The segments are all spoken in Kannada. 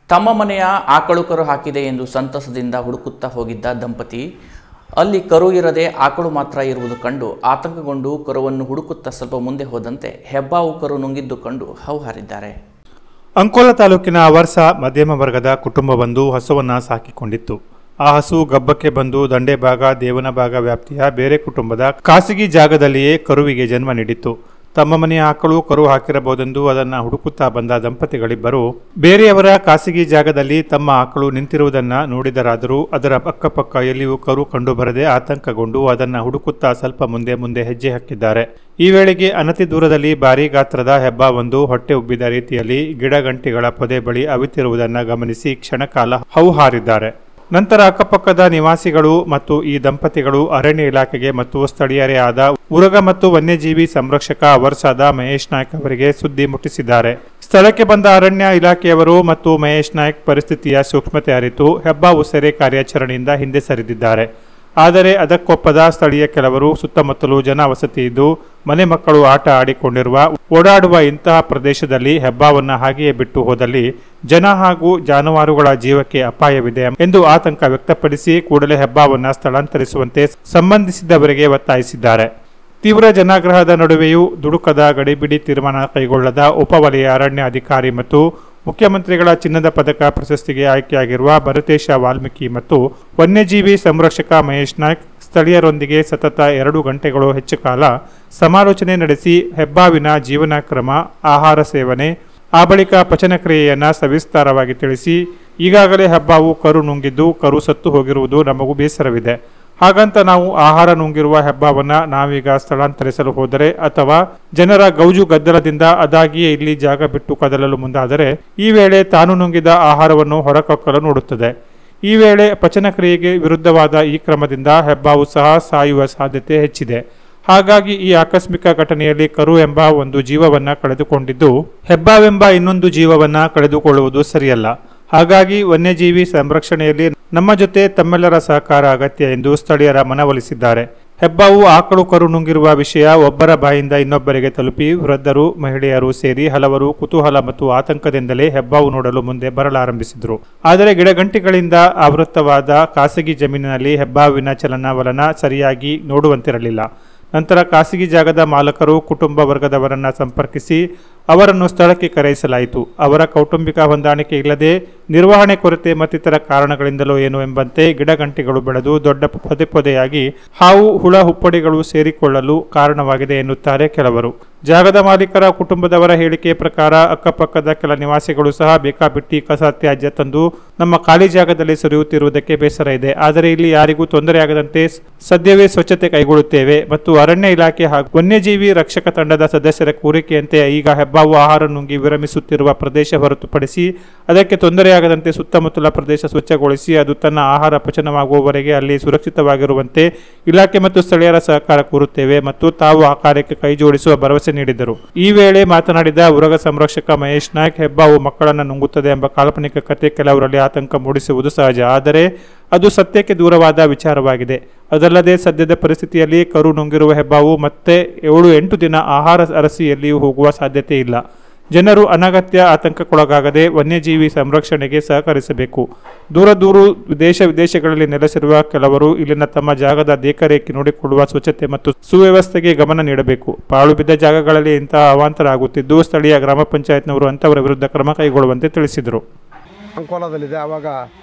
ತಮ್ಮ ಮನೆಯ ಆಕಳು ಕರು ಹಾಕಿದೆ ಎಂದು ಸಂತಸದಿಂದ ಹುಡುಕುತ್ತಾ ಹೋಗಿದ್ದ ದಂಪತಿ ಅಲ್ಲಿ ಕರು ಇರದೆ ಆಕಳು ಮಾತ್ರ ಇರುವುದು ಕಂಡು ಆತಂಕಗೊಂಡು ಕರುವನ್ನು ಹುಡುಕುತ್ತಾ ಸ್ವಲ್ಪ ಮುಂದೆ ಹೋದಂತೆ ಹೆಬ್ಬಾವು ಕರು ನುಂಗಿದ್ದು ಕಂಡು ಹೌಹಾರಿದ್ದಾರೆ. ಅಂಕೋಲಾ ತಾಲೂಕಿನ ಅವರ್ಸ ಮಧ್ಯಮ ವರ್ಗದ ಕುಟುಂಬವೊಂದು ಹಸುವನ್ನು ಸಾಕಿಕೊಂಡಿತ್ತು. ಆ ಹಸು ಗಬ್ಬಕ್ಕೆ ಬಂದು ದಂಡೆಭಾಗ ದೇವನಭಾಗ ವ್ಯಾಪ್ತಿಯ ಬೇರೆ ಕುಟುಂಬದ ಖಾಸಗಿ ಜಾಗದಲ್ಲಿಯೇ ಕರುವಿಗೆ ಜನ್ಮ ನೀಡಿತ್ತು. ತಮ್ಮ ಮನೆಯ ಆಕಳು ಕರು ಹಾಕಿರಬಹುದೆಂದು ಅದನ್ನು ಹುಡುಕುತ್ತಾ ಬಂದ ದಂಪತಿಗಳಿಬ್ಬರು ಬೇರೆಯವರ ಖಾಸಗಿ ಜಾಗದಲ್ಲಿ ತಮ್ಮ ಆಕಳು ನಿಂತಿರುವುದನ್ನು ನೋಡಿದರಾದರೂ ಅದರ ಅಕ್ಕಪಕ್ಕ ಎಲ್ಲಿಯೂ ಕರು ಕಂಡುಬರದೆ ಆತಂಕಗೊಂಡು ಅದನ್ನು ಹುಡುಕುತ್ತಾ ಸ್ವಲ್ಪ ಮುಂದೆ ಹೆಜ್ಜೆ ಹಾಕಿದ್ದಾರೆ. ಈ ವೇಳೆಗೆ ಅನತಿ ದೂರದಲ್ಲಿ ಭಾರೀ ಗಾತ್ರದ ಹೆಬ್ಬಾವೊಂದು ಹೊಟ್ಟೆ ಉಬ್ಬಿದ ರೀತಿಯಲ್ಲಿ ಗಿಡಗಂಟಿಗಳ ಪೊದೆ ಬಳಿ ಅವಿತಿರುವುದನ್ನು ಗಮನಿಸಿ ಕ್ಷಣಕಾಲ ಹೌಹಾರಿದ್ದಾರೆ. ನಂತರ ಅಕ್ಕಪಕ್ಕದ ನಿವಾಸಿಗಳು ಮತ್ತು ಈ ದಂಪತಿಗಳು ಅರಣ್ಯ ಇಲಾಖೆಗೆ ಮತ್ತು ಸ್ಥಳೀಯರೇ ಆದ ಉರಗ ಮತ್ತು ವನ್ಯಜೀವಿ ಸಂರಕ್ಷಕ ಅವರ್ಸಾದ ಮಹೇಶ್ ನಾಯ್ಕ್ ಅವರಿಗೆ ಸುದ್ದಿ ಮುಟ್ಟಿಸಿದ್ದಾರೆ. ಸ್ಥಳಕ್ಕೆ ಬಂದ ಅರಣ್ಯ ಇಲಾಖೆಯವರು ಮತ್ತು ಮಹೇಶ್ ನಾಯ್ಕ್ ಪರಿಸ್ಥಿತಿಯ ಸೂಕ್ಷ್ಮತೆ ಅರಿತು ಹೆಬ್ಬಾವು ಸೆರೆ ಕಾರ್ಯಾಚರಣೆಯಿಂದ ಹಿಂದೆ ಸರಿದಿದ್ದಾರೆ. ಆದರೆ ಅದಕ್ಕೊಪ್ಪದ ಸ್ಥಳೀಯ ಕೆಲವರು ಸುತ್ತಮುತ್ತಲೂ ಜನವಸತಿ ಇದ್ದು ಮನೆ ಮಕ್ಕಳು ಆಟ ಆಡಿಕೊಂಡಿರುವ ಓಡಾಡುವ ಇಂತಹ ಪ್ರದೇಶದಲ್ಲಿ ಹೆಬ್ಬಾವನ್ನು ಹಾಗೆಯೇ ಬಿಟ್ಟು ಹೋದಲ್ಲಿ ಜನ ಹಾಗೂ ಜಾನುವಾರುಗಳ ಜೀವಕ್ಕೆ ಅಪಾಯವಿದೆ ಎಂದು ಆತಂಕ ವ್ಯಕ್ತಪಡಿಸಿ ಕೂಡಲೇ ಹೆಬ್ಬಾವನ್ನು ಸ್ಥಳಾಂತರಿಸುವಂತೆ ಸಂಬಂಧಿಸಿದವರಿಗೆ ಒತ್ತಾಯಿಸಿದ್ದಾರೆ. ತೀವ್ರ ಜನಾಗ್ರಹದ ನಡುವೆಯೂ ದುಡುಕದ ಗಡಿಬಿಡಿ ತೀರ್ಮಾನ ಕೈಗೊಳ್ಳದ ಉಪವಲಯ ಅರಣ್ಯ ಅಧಿಕಾರಿ ಮತ್ತು ಮುಖ್ಯಮಂತ್ರಿಗಳ ಚಿನ್ನದ ಪದಕ ಪ್ರಶಸ್ತಿಗೆ ಆಯ್ಕೆಯಾಗಿರುವ ಭರತೇಶ ವಾಲ್ಮೀಕಿ ಮತ್ತು ವನ್ಯಜೀವಿ ಸಂರಕ್ಷಕ ಮಹೇಶ್ ನಾಯ್ಕ್ ಸ್ಥಳೀಯರೊಂದಿಗೆ ಸತತ 2 ಗಂಟೆಗಳು ಹೆಚ್ಚು ಕಾಲ ಸಮಾಲೋಚನೆ ನಡೆಸಿ ಹೆಬ್ಬಾವಿನ ಜೀವನ ಕ್ರಮ, ಆಹಾರ ಸೇವನೆ, ಆ ಬಳಿಕ ಪಚನ ಕ್ರಿಯೆಯನ್ನು ಸವಿಸ್ತಾರವಾಗಿ ತಿಳಿಸಿ, ಈಗಾಗಲೇ ಹೆಬ್ಬಾವು ಕರು ನುಂಗಿದ್ದು ಕರು ಸತ್ತು ಹೋಗಿರುವುದು ನಮಗೂ ಬೇಸರವಿದೆ. ಹಾಗಂತ ನಾವು ಆಹಾರ ನುಂಗಿರುವ ಹೆಬ್ಬಾವನ್ನ ನಾವೀಗ ಸ್ಥಳಾಂತರಿಸಲು ಹೋದರೆ ಅಥವಾ ಜನರ ಗೌಜು ಗದ್ದಲದಿಂದ ಅದಾಗಿಯೇ ಇಲ್ಲಿ ಜಾಗ ಬಿಟ್ಟು ಕದಲಲು ಮುಂದಾದರೆ ಈ ವೇಳೆ ತಾನು ನುಂಗಿದ ಆಹಾರವನ್ನು ಹೊರಕಕ್ಕಲು ನೋಡುತ್ತದೆ. ಈ ವೇಳೆ ಪಚನ ಕ್ರಿಯೆಗೆ ವಿರುದ್ಧವಾದ ಈ ಕ್ರಮದಿಂದ ಹೆಬ್ಬಾವು ಸಹ ಸಾಯುವ ಸಾಧ್ಯತೆ ಹೆಚ್ಚಿದೆ. ಹಾಗಾಗಿ ಈ ಆಕಸ್ಮಿಕ ಘಟನೆಯಲ್ಲಿ ಕರು ಎಂಬ ಒಂದು ಜೀವವನ್ನ ಕಳೆದುಕೊಂಡಿದ್ದು ಹೆಬ್ಬಾವೆಂಬ ಇನ್ನೊಂದು ಜೀವವನ್ನ ಕಳೆದುಕೊಳ್ಳುವುದು ಸರಿಯಲ್ಲ. ಹಾಗಾಗಿ ವನ್ಯಜೀವಿ ಸಂರಕ್ಷಣೆಯಲ್ಲಿ ನಮ್ಮ ಜೊತೆ ತಮ್ಮೆಲ್ಲರ ಸಹಕಾರ ಅಗತ್ಯ ಎಂದು ಸ್ಥಳೀಯರ ಮನವೊಲಿಸಿದ್ದಾರೆ. ಹೆಬ್ಬಾವು ಆಕಳು ಕರು ನುಂಗಿರುವ ವಿಷಯ ಒಬ್ಬರ ಬಾಯಿಂದ ಇನ್ನೊಬ್ಬರಿಗೆ ತಲುಪಿ ವೃದ್ಧರು, ಮಹಿಳೆಯರು ಸೇರಿ ಹಲವರು ಕುತೂಹಲ ಮತ್ತು ಆತಂಕದಿಂದಲೇ ಹೆಬ್ಬಾವು ನೋಡಲು ಮುಂದೆ ಬರಲಾರಂಭಿಸಿದರು. ಆದರೆ ಗಿಡಗಂಟಿಗಳಿಂದ ಆವೃತವಾದ ಖಾಸಗಿ ಜಮೀನಿನಲ್ಲಿ ಹೆಬ್ಬಾವಿನ ಚಲನವಲನ ಸರಿಯಾಗಿ ನೋಡುವಂತಿರಲಿಲ್ಲ. ನಂತರ ಖಾಸಗಿ ಜಾಗದ ಮಾಲಕರು ಕುಟುಂಬ ವರ್ಗದವರನ್ನ ಸಂಪರ್ಕಿಸಿ ಅವರನ್ನು ಸ್ಥಳಕ್ಕೆ ಕರೆಯಿಸಲಾಯಿತು. ಅವರ ಕೌಟುಂಬಿಕ ಹೊಂದಾಣಿಕೆ ಇಲ್ಲದೆ ನಿರ್ವಹಣೆ ಕೊರತೆ ಮತ್ತಿತರ ಕಾರಣಗಳಿಂದಲೋ ಏನು ಎಂಬಂತೆ ಗಿಡಗಂಟಿಗಳು ಬೆಳೆದು ದೊಡ್ಡ ಪೊದೆಯಾಗಿ ಹಾವು ಹುಳ ಹುಪ್ಪಡಿಗಳು ಸೇರಿಕೊಳ್ಳಲು ಕಾರಣವಾಗಿದೆ ಎನ್ನುತ್ತಾರೆ ಕೆಲವರು. ಜಾಗದ ಮಾಲೀಕರ ಕುಟುಂಬದವರ ಹೇಳಿಕೆ ಪ್ರಕಾರ ಅಕ್ಕಪಕ್ಕದ ಕೆಲ ನಿವಾಸಿಗಳು ಸಹ ಬೇಕಾಬಿಟ್ಟಿ ಕಸ ತ್ಯಾಜ್ಯ ತಂದು ನಮ್ಮ ಖಾಲಿ ಜಾಗದಲ್ಲಿ ಸುರಿಯುತ್ತಿರುವುದಕ್ಕೆ ಬೇಸರ ಇದೆ. ಆದರೆ ಇಲ್ಲಿ ಯಾರಿಗೂ ತೊಂದರೆಯಾಗದಂತೆ ಸದ್ಯವೇ ಸ್ವಚ್ಛತೆ ಕೈಗೊಳ್ಳುತ್ತೇವೆ ಮತ್ತು ಅರಣ್ಯ ಇಲಾಖೆ ಹಾಗೂ ವನ್ಯಜೀವಿ ರಕ್ಷಕ ತಂಡದ ಸದಸ್ಯರ ಕೋರಿಕೆಯಂತೆ ಈಗ ಹೆಬ್ಬಾವು ಆಹಾರ ನುಂಗಿ ವಿರಮಿಸುತ್ತಿರುವ ಪ್ರದೇಶ ಹೊರತುಪಡಿಸಿ ಅದಕ್ಕೆ ತೊಂದರೆಯಾಗದಂತೆ ಸುತ್ತಮುತ್ತಲ ಪ್ರದೇಶ ಸ್ವಚ್ಛಗೊಳಿಸಿ ಅದು ತನ್ನ ಆಹಾರ ಪಚನವಾಗುವವರೆಗೆ ಅಲ್ಲಿ ಸುರಕ್ಷಿತವಾಗಿರುವಂತೆ ಇಲಾಖೆ ಮತ್ತು ಸ್ಥಳೀಯರ ಸಹಕಾರ ಕೋರುತ್ತೇವೆ ಮತ್ತು ತಾವು ಆ ಕಾರ್ಯಕ್ಕೆ ಕೈಜೋಡಿಸುವ ಭರವಸೆ ನೀಡಿದರು. ಈ ವೇಳೆ ಮಾತನಾಡಿದ ಉರಗ ಸಂರಕ್ಷಕ ಮಹೇಶ್ ನಾಯ್ಕ್, ಹೆಬ್ಬಾವು ಮಕ್ಕಳನ್ನು ನುಂಗುತ್ತದೆ ಎಂಬ ಕಾಲ್ಪನಿಕ ಕಥೆ ಕೆಲವರಲ್ಲಿ ಆತಂಕ ಮೂಡಿಸುವುದು ಸಹಜ. ಆದರೆ ಅದು ಸತ್ಯಕ್ಕೆ ದೂರವಾದ ವಿಚಾರವಾಗಿದೆ. ಅದಲ್ಲದೆ ಸದ್ಯದ ಪರಿಸ್ಥಿತಿಯಲ್ಲಿ ಕರು ನುಂಗಿರುವ ಹೆಬ್ಬಾವು ಮತ್ತೆ 7-8 ದಿನ ಆಹಾರ ಅರಸಿ ಎಲ್ಲಿಯೂ ಹೋಗುವ ಸಾಧ್ಯತೆ ಇಲ್ಲ. ಜನರು ಅನಗತ್ಯ ಆತಂಕಕ್ಕೊಳಗಾಗದೆ ವನ್ಯಜೀವಿ ಸಂರಕ್ಷಣೆಗೆ ಸಹಕರಿಸಬೇಕು. ದೂರ ವಿದೇಶಗಳಲ್ಲಿ ನೆಲೆಸಿರುವ ಕೆಲವರು ಇಲ್ಲಿನ ತಮ್ಮ ಜಾಗದ ದೇಖರೇಖೆ ನೋಡಿಕೊಳ್ಳುವ ಸ್ವಚ್ಛತೆ ಮತ್ತು ಸುವ್ಯವಸ್ಥೆಗೆ ಗಮನ ನೀಡಬೇಕು. ಪಾಳು ಬಿದ್ದ ಜಾಗಗಳಲ್ಲಿ ಇಂತಹ ಅವಾಂತರ ಆಗುತ್ತಿದ್ದು ಸ್ಥಳೀಯ ಗ್ರಾಮ ಪಂಚಾಯತ್ನವರು ಅಂತವರ ವಿರುದ್ಧ ಕ್ರಮ ಕೈಗೊಳ್ಳುವಂತೆ ತಿಳಿಸಿದರು. ಅಂಕೋಲಾದಲ್ಲಿದೆ. ಆವಾಗ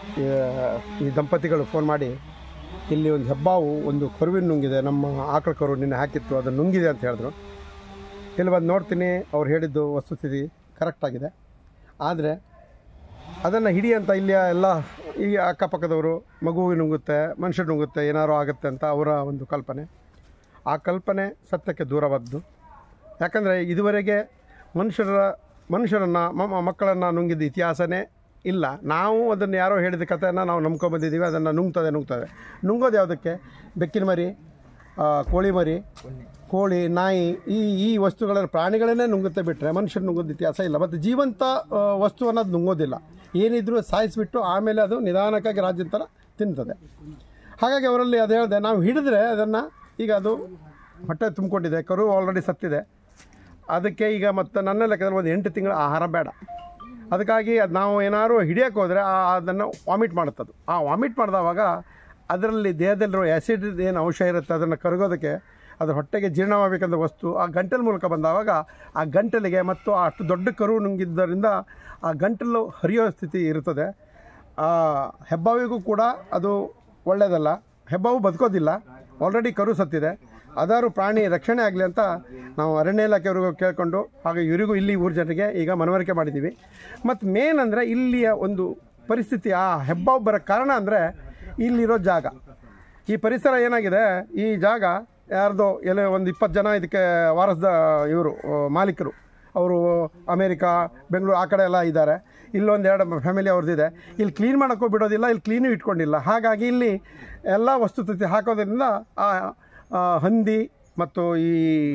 ಈ ದಂಪತಿಗಳು ಫೋನ್ ಮಾಡಿ ಇಲ್ಲಿ ಒಂದು ಹೆಬ್ಬಾವು ಒಂದು ಕರುವಿನ ನುಂಗಿದೆ, ನಮ್ಮ ಆಕಳ ಕರು ನಿನ್ನೆ ಹಾಕಿತ್ತು, ಅದು ನುಂಗಿದೆ ಅಂತ ಹೇಳಿದ್ರು. ಇಲ್ಲಿ ಬಂದು ನೋಡ್ತೀನಿ, ಅವ್ರು ಹೇಳಿದ್ದು ವಸ್ತುಸ್ಥಿತಿ ಕರೆಕ್ಟಾಗಿದೆ. ಆದರೆ ಅದನ್ನು ಹಿಡಿಯಂತ ಇಲ್ಲಿಯ ಎಲ್ಲ ಈ ಅಕ್ಕಪಕ್ಕದವರು ಮಗುವಿಗೆ ನುಂಗುತ್ತೆ, ಮನುಷ್ಯರು ನುಂಗುತ್ತೆ, ಏನಾರು ಆಗುತ್ತೆ ಅಂತ ಅವರ ಒಂದು ಕಲ್ಪನೆ. ಆ ಕಲ್ಪನೆ ಸತ್ಯಕ್ಕೆ ದೂರವಾದ್ದು. ಯಾಕಂದರೆ ಇದುವರೆಗೆ ಮನುಷ್ಯರನ್ನು ಮಕ್ಕಳನ್ನು ನುಂಗಿದ ಇತಿಹಾಸನೇ ಇಲ್ಲ. ನಾವು ಅದನ್ನು ಯಾರೋ ಹೇಳಿದ ಕಥೆಯನ್ನು ನಾವು ನಂಬ್ಕೊಂಬಂದಿದ್ದೀವಿ. ಅದನ್ನು ನುಂಗ್ತದೆ. ನುಂಗೋದು ಯಾವುದಕ್ಕೆ? ಬೆಕ್ಕಿನ ಮರಿ, ಕೋಳಿ ಮರಿ, ಕೋಳಿ, ನಾಯಿ, ಈ ವಸ್ತುಗಳನ್ನು ಪ್ರಾಣಿಗಳನ್ನೇ ನುಂಗುತ್ತೆ ಬಿಟ್ಟರೆ ಮನುಷ್ಯರು ನುಂಗೋದು ಇತಿಹಾಸ ಇಲ್ಲ. ಮತ್ತು ಜೀವಂತ ವಸ್ತುವನ್ನು ಅದು ನುಂಗೋದಿಲ್ಲ. ಏನಿದ್ರೂ ಸಾಯಿಸಿಬಿಟ್ಟು ಆಮೇಲೆ ಅದು ನಿಧಾನಕ್ಕಾಗಿ ರಾಜ್ಯಂತರ ತಿಂತದೆ. ಹಾಗಾಗಿ ಅವರಲ್ಲಿ ಅದು ಹೇಳಿದೆ, ನಾವು ಹಿಡಿದ್ರೆ ಅದನ್ನು ಈಗ ಅದು ಹೊಟ್ಟೆ ತುಂಬಿಕೊಂಡಿದೆ, ಕರು ಆಲ್ರೆಡಿ ಸತ್ತಿದೆ, ಅದಕ್ಕೆ ಈಗ ಮತ್ತು ನನ್ನ ಲೆಕ್ಕದಲ್ಲಿ ಒಂದು 8 ತಿಂಗಳ ಆಹಾರ ಬೇಡ. ಅದಕ್ಕಾಗಿ ಅದು ನಾವು ಏನಾದ್ರು ಹಿಡಿಯೋಕ್ಕೆ ಹೋದರೆ ಅದನ್ನು ವಾಮಿಟ್ ಮಾಡುತ್ತದು. ಆ ವಾಮಿಟ್ ಮಾಡಿದವಾಗ ಅದರಲ್ಲಿ ದೇಹದಲ್ಲಿರೋ ಆ್ಯಸಿಡ್ ಏನು ಅಂಶ ಇರುತ್ತೆ ಅದನ್ನು ಕರಗೋದಕ್ಕೆ ಅದರ ಹೊಟ್ಟೆಗೆ ಜೀರ್ಣವಾಗಬೇಕಂತ ವಸ್ತು ಆ ಗಂಟಲ ಮೂಲಕ ಬಂದಾವಾಗ ಆ ಗಂಟಲಿಗೆ ಮತ್ತು ಅಷ್ಟು ದೊಡ್ಡ ಕರು ನುಂಗಿದ್ದರಿಂದ ಆ ಗಂಟಲು ಹರಿಯೋ ಸ್ಥಿತಿ ಇರುತ್ತದೆ. ಹೆಬ್ಬಾವಿಗೂ ಕೂಡ ಅದು ಒಳ್ಳೆಯದಲ್ಲ. ಹೆಬ್ಬಾವು ಬದುಕೋದಿಲ್ಲ, ಆಲ್ರೆಡಿ ಕರು ಸತ್ತಿದೆ. ಅದಾರು ಪ್ರಾಣಿ ರಕ್ಷಣೆ ಆಗಲಿ ಅಂತ ನಾವು ಅರಣ್ಯ ಇಲಾಖೆಯವ್ರಿಗೂ ಕೇಳಿಕೊಂಡು ಹಾಗೆ ಇವರಿಗೂ ಇಲ್ಲಿ ಊರ ಜನರಿಗೆ ಈಗ ಮನವರಿಕೆ ಮಾಡಿದ್ದೀವಿ. ಮತ್ತು ಮೇನ್ ಅಂದರೆ ಇಲ್ಲಿಯ ಒಂದು ಪರಿಸ್ಥಿತಿ ಆ ಹೆಬ್ಬಾವು ಬರೋಕ್ಕೆ ಕಾರಣ ಅಂದರೆ ಇಲ್ಲಿರೋ ಜಾಗ, ಈ ಪರಿಸರ ಏನಾಗಿದೆ. ಈ ಜಾಗ ಯಾರ್ದೋ ಎಲ್ಲ ಒಂದು 20 ಜನ ಇದಕ್ಕೆ ವಾರಸದ ಇವರು ಮಾಲೀಕರು, ಅವರು ಅಮೇರಿಕಾ ಬೆಂಗಳೂರು ಆ ಕಡೆ ಎಲ್ಲ ಇದ್ದಾರೆ. ಇಲ್ಲೊಂದು 2 ಫ್ಯಾಮಿಲಿ ಅವ್ರದ್ದಿದೆ. ಇಲ್ಲಿ ಕ್ಲೀನ್ ಮಾಡೋಕ್ಕೂ ಬಿಡೋದಿಲ್ಲ, ಇಲ್ಲಿ ಕ್ಲೀನು ಇಟ್ಕೊಂಡಿಲ್ಲ. ಹಾಗಾಗಿ ಇಲ್ಲಿ ಎಲ್ಲ ವಸ್ತುಸ್ಥಿತಿ ಹಾಕೋದ್ರಿಂದ ಆ ಹಂದಿ ಮತ್ತು ಈ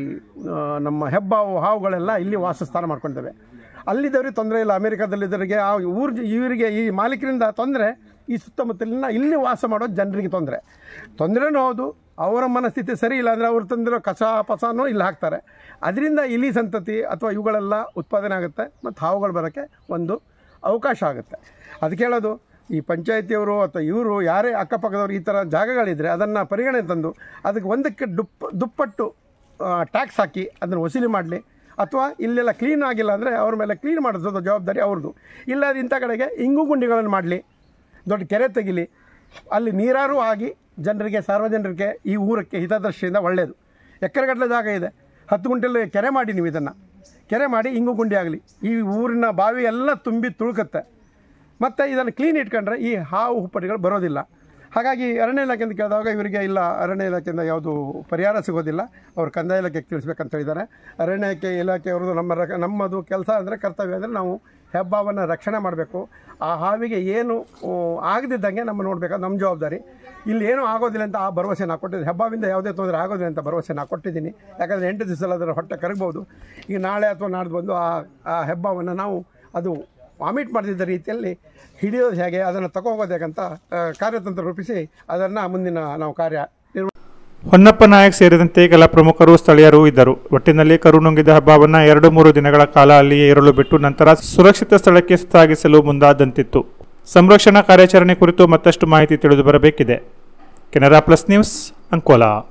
ನಮ್ಮ ಹೆಬ್ಬಾವು ಹಾವುಗಳೆಲ್ಲ ಇಲ್ಲಿ ವಾಸಸ್ಥಾನ ಮಾಡ್ಕೊಳ್ತವೆ. ಅಲ್ಲಿದ್ದವ್ರಿಗೆ ತೊಂದರೆ ಇಲ್ಲ. ಅಮೇರಿಕಾದಲ್ಲಿದ್ದವರಿಗೆ ಆ ಇವರಿಗೆ ಈ ಮಾಲೀಕರಿಂದ ತೊಂದರೆ, ಈ ಸುತ್ತಮುತ್ತಲಿನ ಇಲ್ಲಿ ವಾಸ ಮಾಡೋ ಜನರಿಗೆ ತೊಂದರೆನೂ ಹೌದು. ಅವರ ಮನಸ್ಥಿತಿ ಸರಿ ಇಲ್ಲ ಅಂದರೆ ಅವ್ರು ತಂದಿರೋ ಕಸ ಪಸನೂ ಇಲ್ಲಿ ಹಾಕ್ತಾರೆ. ಅದರಿಂದ ಇಲಿ ಸಂತತಿ ಅಥವಾ ಇವುಗಳೆಲ್ಲ ಉತ್ಪಾದನೆ ಆಗುತ್ತೆ ಮತ್ತು ಹಾವುಗಳು ಬರೋಕ್ಕೆ ಒಂದು ಅವಕಾಶ ಆಗುತ್ತೆ. ಅದಕ್ಕೆ ಹೇಳೋದು, ಈ ಪಂಚಾಯತಿಯವರು ಅಥವಾ ಇವರು ಯಾರೇ ಅಕ್ಕಪಕ್ಕದವರು ಈ ಥರ ಜಾಗಗಳಿದ್ದರೆ ಅದನ್ನು ಪರಿಗಣನೆ ತಂದು ಅದಕ್ಕೆ ಒಂದಕ್ಕೆ ದುಪ್ಪಟ್ಟು ಟ್ಯಾಕ್ಸ್ ಹಾಕಿ ಅದನ್ನು ವಸೂಲಿ ಮಾಡಲಿ. ಅಥವಾ ಇಲ್ಲೆಲ್ಲ ಕ್ಲೀನ್ ಆಗಿಲ್ಲ ಅಂದರೆ ಅವ್ರ ಮೇಲೆ ಕ್ಲೀನ್ ಮಾಡಿಸೋದು ಜವಾಬ್ದಾರಿ ಅವ್ರದ್ದು. ಇಲ್ಲ ಇಂಥ ಕಡೆಗೆ ಇಂಗು ಗುಂಡಿಗಳನ್ನು ಮಾಡಲಿ, ದೊಡ್ಡ ಕೆರೆ ತೆಗಿಲಿ, ಅಲ್ಲಿ ನೀರಾರು ಆಗಿ ಜನರಿಗೆ ಸಾರ್ವಜನಿಕರಿಗೆ ಈ ಊರಕ್ಕೆ ಹಿತದೃಷ್ಟಿಯಿಂದ ಒಳ್ಳೆಯದು. ಎಕರೆಗಟ್ಟಲೆ ಜಾಗ ಇದೆ, 10 ಗುಂಟೆಲ್ಲಿ ಕೆರೆ ಮಾಡಿ, ನೀವು ಇದನ್ನು ಕೆರೆ ಮಾಡಿ ಇಂಗು ಗುಂಡಿ ಆಗಲಿ. ಈ ಊರಿನ ಬಾವಿ ಎಲ್ಲ ತುಂಬಿ ತುಳುಕುತ್ತೆ. ಮತ್ತು ಇದನ್ನು ಕ್ಲೀನ್ ಇಟ್ಕೊಂಡ್ರೆ ಈ ಹಾವು ಹುಪ್ಪಟಿಗಳು ಬರೋದಿಲ್ಲ. ಹಾಗಾಗಿ ಅರಣ್ಯ ಇಲಾಖೆಯಿಂದ ಕೇಳಿದಾಗ ಇವರಿಗೆ ಇಲ್ಲ, ಅರಣ್ಯ ಇಲಾಖೆಯಿಂದ ಯಾವುದು ಪರಿಹಾರ ಸಿಗೋದಿಲ್ಲ, ಅವರು ಕಂದಾಯ ಇಲಾಖೆಗೆ ತಿಳಿಸ್ಬೇಕಂತ ಹೇಳಿದ್ದಾರೆ. ಅರಣ್ಯ ಇಲಾಖೆಯವ್ರದ್ದು ನಮ್ಮದು ಕೆಲಸ ಅಂದರೆ ಕರ್ತವ್ಯ ಅಂದರೆ ನಾವು ಹೆಬ್ಬಾವನ್ನು ರಕ್ಷಣೆ ಮಾಡಬೇಕು. ಆ ಹಾವಿಗೆ ಏನು ಆಗದಿದ್ದಂಗೆ ನಮ್ಮ ನೋಡಬೇಕಾದ ನಮ್ಮ ಜವಾಬ್ದಾರಿ. ಇಲ್ಲಿ ಏನೂ ಆಗೋದಿಲ್ಲ ಅಂತ ಆ ಭರವಸೆ ನಾನು ಕೊಟ್ಟಿದ್ದೀನಿ. ಹೆಬ್ಬಾವಿಂದ ಯಾವುದೇ ತೊಂದರೆ ಆಗೋದಿಲ್ಲ ಅಂತ ಭರವಸೆ ನಾನು ಕೊಟ್ಟಿದ್ದೀನಿ. ಯಾಕಂದರೆ 8 ದಿವಸದಲ್ಲಿ ಅದರ ಹೊಟ್ಟೆ ಕರಗ್ಬೋದು. ಈಗ ನಾಳೆ ಅಥವಾ ನಾಡ್ದು ಬಂದು ಆ ಹೆಬ್ಬಾವನ್ನು ನಾವು ಅದು ವಾಮಿಟ್ ಮಾಡ್ತಿದ್ದ ರೀತಿಯಲ್ಲಿ ಹಿಡಿಯೋದು ಹೇಗೆ, ಅದನ್ನು ತಗೋಗೋದು ಹೇಗಂತ ಕಾರ್ಯತಂತ್ರ ರೂಪಿಸಿ ಅದನ್ನು ಮುಂದಿನ ನಾವು ಕಾರ್ಯ ಹೊನ್ನಪ್ಪ ನಾಯಕ್ ಸೇರಿದಂತೆ ಕೆಲ ಪ್ರಮುಖರು ಸ್ಥಳೀಯರು ಇದ್ದರು. ಒಟ್ಟಿನಲ್ಲಿ ಕರು ನುಂಗಿದ ಹೆಬ್ಬಾವನ್ನ 2-3 ದಿನಗಳ ಕಾಲ ಅಲ್ಲಿಯೇ ಇರಲು ಬಿಟ್ಟು ನಂತರ ಸುರಕ್ಷಿತ ಸ್ಥಳಕ್ಕೆ ಸಾಗಿಸಲು ಮುಂದಾದಂತಿತ್ತು. ಸಂರಕ್ಷಣಾ ಕಾರ್ಯಾಚರಣೆ ಕುರಿತು ಮತ್ತಷ್ಟು ಮಾಹಿತಿ ತಿಳಿದು ಬರಬೇಕಿದೆ. Canara plus news, Ankola.